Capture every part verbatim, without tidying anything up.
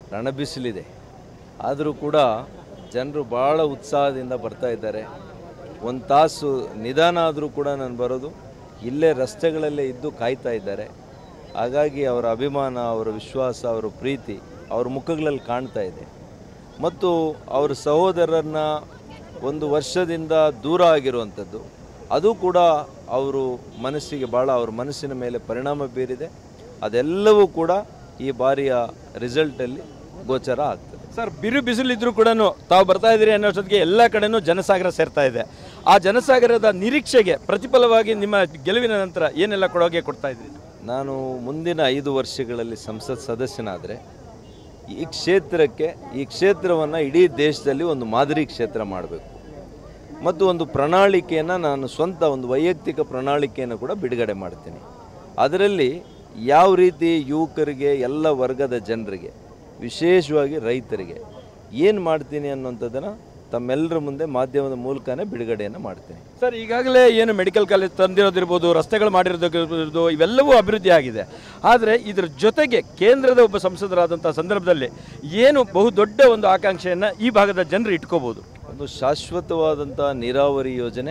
ರಣಬಿಸಿಲಿದೆ. ಆದರೂ ಕೂಡ ಜನರು ಭಾಳ ಉತ್ಸಾಹದಿಂದ ಬರ್ತಾ ಇದ್ದಾರೆ. ಒಂದು ತಾಸು ನಿಧಾನ ಆದರೂ ಕೂಡ ನಾನು ಬರೋದು ಇಲ್ಲೇ ರಸ್ತೆಗಳಲ್ಲೇ ಇದ್ದು ಕಾಯ್ತಾ ಇದ್ದಾರೆ. ಹಾಗಾಗಿ ಅವರ ಅಭಿಮಾನ, ಅವರ ವಿಶ್ವಾಸ, ಅವರ ಪ್ರೀತಿ ಅವ್ರ ಮುಖಗಳಲ್ಲಿ ಕಾಣ್ತಾ ಇದೆ. ಮತ್ತು ಅವರ ಸಹೋದರರನ್ನ ಒಂದು ವರ್ಷದಿಂದ ದೂರ ಆಗಿರುವಂಥದ್ದು ಅದು ಕೂಡ ಅವರು ಮನಸ್ಸಿಗೆ ಭಾಳ ಅವ್ರ ಮನಸ್ಸಿನ ಮೇಲೆ ಪರಿಣಾಮ ಬೀರಿದೆ. ಅದೆಲ್ಲವೂ ಕೂಡ ಈ ಬಾರಿಯ ರಿಸಲ್ಟಲ್ಲಿ ಗೋಚರ ಆಗ್ತದೆ. ಸರ್, ಬಿರು ಬಿಸಿಲಿದ್ರೂ ಕೂಡ ತಾವು ಬರ್ತಾ ಇದ್ದೀರಿ ಅನ್ನೋಷ್ಟೊತ್ತಿಗೆ ಎಲ್ಲ ಕಡೆನೂ ಜನಸಾಗರ ಸೇರ್ತಾ ಇದೆ. ಆ ಜನಸಾಗರದ ನಿರೀಕ್ಷೆಗೆ ಪ್ರತಿಫಲವಾಗಿ ನಿಮ್ಮ ಗೆಲುವಿನ ನಂತರ ಏನೆಲ್ಲ ಕೊಡುಗೆ ಕೊಡ್ತಾ ಇದ್ದೀರಿ? ನಾನು ಮುಂದಿನ ಐದು ವರ್ಷಗಳಲ್ಲಿ ಸಂಸತ್ ಸದಸ್ಯನಾದರೆ ಈ ಕ್ಷೇತ್ರಕ್ಕೆ ಈ ಕ್ಷೇತ್ರವನ್ನು ಇಡೀ ದೇಶದಲ್ಲಿ ಒಂದು ಮಾದರಿ ಕ್ಷೇತ್ರ ಮಾಡಬೇಕು ಮತ್ತು ಒಂದು ಪ್ರಣಾಳಿಕೆಯನ್ನು ನಾನು ಸ್ವಂತ ಒಂದು ವೈಯಕ್ತಿಕ ಪ್ರಣಾಳಿಕೆಯನ್ನು ಕೂಡ ಬಿಡುಗಡೆ ಮಾಡ್ತೀನಿ. ಅದರಲ್ಲಿ ಯಾವ ರೀತಿ ಯುವಕರಿಗೆ, ಎಲ್ಲ ವರ್ಗದ ಜನರಿಗೆ, ವಿಶೇಷವಾಗಿ ರೈತರಿಗೆ ಏನು ಮಾಡ್ತೀನಿ ಅನ್ನೋಂಥದ್ದನ್ನು ತಮ್ಮೆಲ್ಲರ ಮುಂದೆ ಮಾಧ್ಯಮದ ಮೂಲಕನೇ ಬಿಡುಗಡೆಯನ್ನು ಮಾಡ್ತೀನಿ. ಸರ್, ಈಗಾಗಲೇ ಏನು ಮೆಡಿಕಲ್ ಕಾಲೇಜ್ ತಂದಿರೋದಿರ್ಬೋದು, ರಸ್ತೆಗಳು ಮಾಡಿರೋದಿರ್ಬೋದು, ಇವೆಲ್ಲವೂ ಅಭಿವೃದ್ಧಿ ಆಗಿದೆ. ಆದರೆ ಇದರ ಜೊತೆಗೆ ಕೇಂದ್ರದ ಒಬ್ಬ ಸಂಸದರಾದಂಥ ಸಂದರ್ಭದಲ್ಲಿ ಏನು ಬಹುದೊಡ್ಡ ಒಂದು ಆಕಾಂಕ್ಷೆಯನ್ನು ಈ ಭಾಗದ ಜನರು ಇಟ್ಕೋಬೋದು? ಒಂದು ಶಾಶ್ವತವಾದಂಥ ನೀರಾವರಿ ಯೋಜನೆ,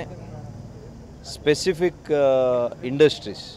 ಸ್ಪೆಸಿಫಿಕ್ ಇಂಡಸ್ಟ್ರೀಸ್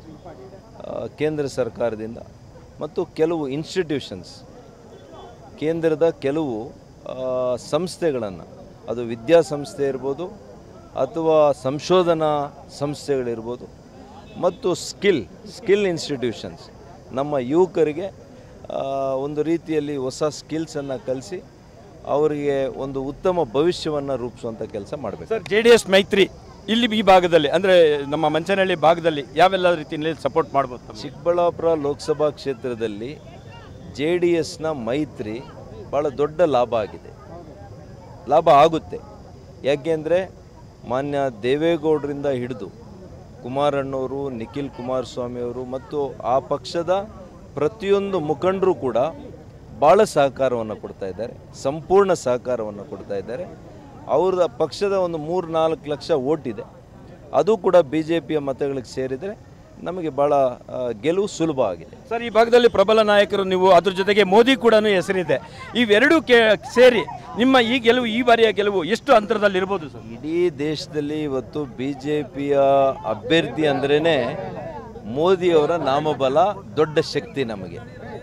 ಕೇಂದ್ರ ಸರ್ಕಾರದಿಂದ ಮತ್ತು ಕೆಲವು ಇನ್ಸ್ಟಿಟ್ಯೂಷನ್ಸ್, ಕೇಂದ್ರದ ಕೆಲವು ಸಂಸ್ಥೆಗಳನ್ನು, ಅದು ವಿದ್ಯಾಸಂಸ್ಥೆ ಇರ್ಬೋದು ಅಥವಾ ಸಂಶೋಧನಾ ಸಂಸ್ಥೆಗಳಿರ್ಬೋದು ಮತ್ತು ಸ್ಕಿಲ್ ಸ್ಕಿಲ್ ಇನ್ಸ್ಟಿಟ್ಯೂಷನ್ಸ್, ನಮ್ಮ ಯುವಕರಿಗೆ ಒಂದು ರೀತಿಯಲ್ಲಿ ಹೊಸ ಸ್ಕಿಲ್ಸನ್ನು ಕಲಿಸಿ ಅವರಿಗೆ ಒಂದು ಉತ್ತಮ ಭವಿಷ್ಯವನ್ನು ರೂಪಿಸುವಂಥ ಕೆಲಸ ಮಾಡಬೇಕು. ಸರ್, ಜೆ ಡಿ ಎಸ್ ಮೈತ್ರಿ ಇಲ್ಲಿ ಈ ಭಾಗದಲ್ಲಿ ಅಂದರೆ ನಮ್ಮ ಮಂಚನಹಳ್ಳಿ ಭಾಗದಲ್ಲಿ ಯಾವೆಲ್ಲ ರೀತಿಯಲ್ಲಿ ಸಪೋರ್ಟ್ ಮಾಡ್ಬೋದು? ಚಿಕ್ಕಬಳ್ಳಾಪುರ ಲೋಕಸಭಾ ಕ್ಷೇತ್ರದಲ್ಲಿ ಜೆ ಡಿ ಎಸ್ನ ಮೈತ್ರಿ ಭಾಳ ದೊಡ್ಡ ಲಾಭ ಆಗಿದೆ, ಲಾಭ ಆಗುತ್ತೆ. ಯಾಕೆಂದರೆ ಮಾನ್ಯ ದೇವೇಗೌಡರಿಂದ ಹಿಡಿದು ಕುಮಾರಣ್ಣವರು, ನಿಖಿಲ್ ಕುಮಾರಸ್ವಾಮಿಯವರು ಮತ್ತು ಆ ಪಕ್ಷದ ಪ್ರತಿಯೊಂದು ಮುಖಂಡರು ಕೂಡ ಭಾಳ ಸಹಕಾರವನ್ನು ಕೊಡ್ತಾ ಇದ್ದಾರೆ, ಸಂಪೂರ್ಣ ಸಹಕಾರವನ್ನು ಕೊಡ್ತಾ ಇದ್ದಾರೆ. ಅವ್ರದ ಪಕ್ಷದ ಒಂದು ಮೂರು ನಾಲ್ಕು ಲಕ್ಷ ಓಟಿದೆ, ಅದು ಕೂಡ ಬಿ ಜೆ ಪಿಯ ಮತಗಳಿಗೆ ಸೇರಿದರೆ ನಮಗೆ ಭಾಳ ಗೆಲುವು ಸುಲಭ ಆಗಿದೆ. ಸರ್, ಈ ಭಾಗದಲ್ಲಿ ಪ್ರಬಲ ನಾಯಕರು ನೀವು, ಅದ್ರ ಜೊತೆಗೆ ಮೋದಿ ಕೂಡ ಹೆಸರಿದೆ. ಇವೆರಡೂ ಕೇ ಸೇರಿ ನಿಮ್ಮ ಈ ಗೆಲುವು, ಈ ಬಾರಿಯ ಗೆಲುವು ಎಷ್ಟು ಅಂತರದಲ್ಲಿ ಇರ್ಬೋದು ಸರ್? ಇಡೀ ದೇಶದಲ್ಲಿ ಇವತ್ತು ಬಿ ಜೆ ಪಿಯ ಅಭ್ಯರ್ಥಿ ಅಂದ್ರೇ ಮೋದಿಯವರ ನಾಮಬಲ ದೊಡ್ಡ ಶಕ್ತಿ ನಮಗೆ.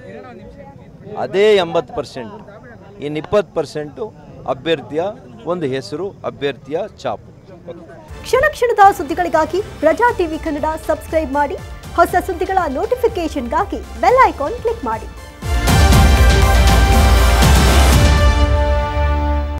ಅದೇ ಎಂಬತ್ತು ಪರ್ಸೆಂಟ್, ಇನ್ನು ಇಪ್ಪತ್ತು ಪರ್ಸೆಂಟು ಅಭ್ಯರ್ಥಿಯ ಒಂದು ಹೆಸರು, ಅಭ್ಯರ್ಥಿಯ ಛಾಪು. ಕ್ಷಣ ಕ್ಷಣದ ಸುದ್ದಿಗಳಿಗಾಗಿ ಪ್ರಜಾ ಟಿವಿ ಕನ್ನಡ ಸಬ್ಸ್ಕ್ರೈಬ್ ಮಾಡಿ. ಹೊಸ ಸುದ್ದಿಗಳ ನೋಟಿಫಿಕೇಶನ್ಗಾಗಿ ಬೆಲ್ ಐಕಾನ್ ಕ್ಲಿಕ್ ಮಾಡಿ.